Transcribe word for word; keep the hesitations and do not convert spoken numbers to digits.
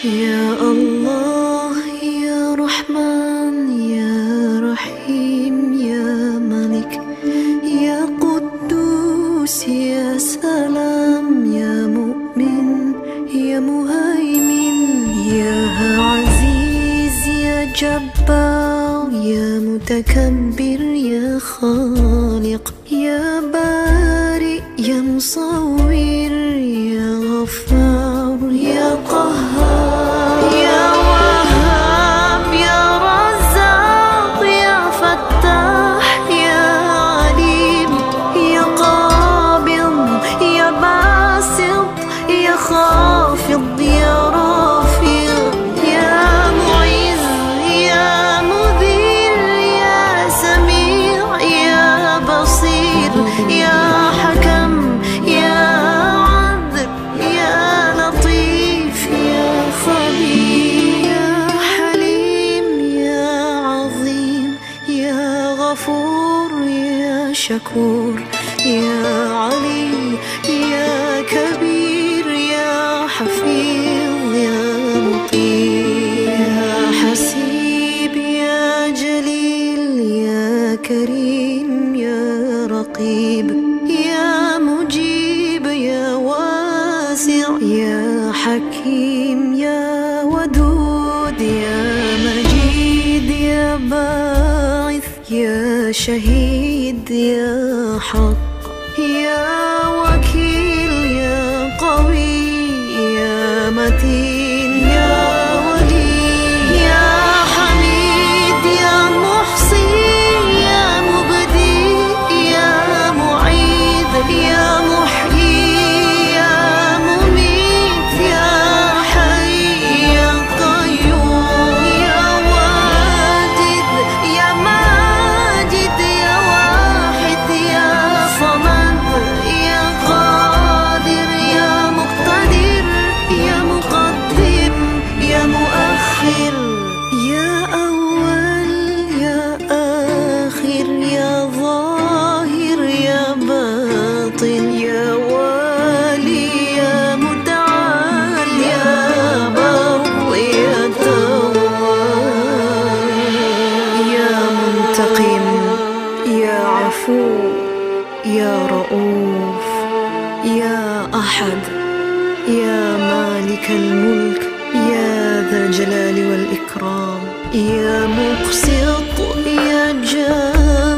يا الله يا رحمن يا رحيم يا ملك يا قدوس يا سلام يا مؤمن يا مهيمن يا عزيز يا جبار يا متكبر يا خالق يا بارئ يا مصور يا غفار يا قهار يا وهاب يا رزاق يا فتاح يا عليم يا قابض يا باسط يا خافض يا رافع يا معز يا مذل يا سميع يا بصير يا حكم يا عدل يا لطيف يا خبير يا حليم يا عظيم يا غفور يا شكور يا علي يا كبير يا حفيظ يا لطيف يا حسيب يا جليل يا كريم يا رقيب يا مجيب يا واسع يا حكيم يا ودود يا مجيد يا باعث يا شهيد يا حق يا وكيل يا قوي يا متين يا ولي يا حميد يا محصي يا مبدي يا معيد يا محيي يا مميت يا حي يا قيوم يا واجد يا ماجد يا واحد يا صمد يا قادر يا مقتدر يا مقدم يا مؤخر يا أول يا آخر يا ظاهر يا باطن يا والي يا متعال يا بر يا تواب يا منتقم يا عفو يا رؤوف يا أحد يا مالك الملك يا ذا الجلال والإكرام يا مقسط يا جاد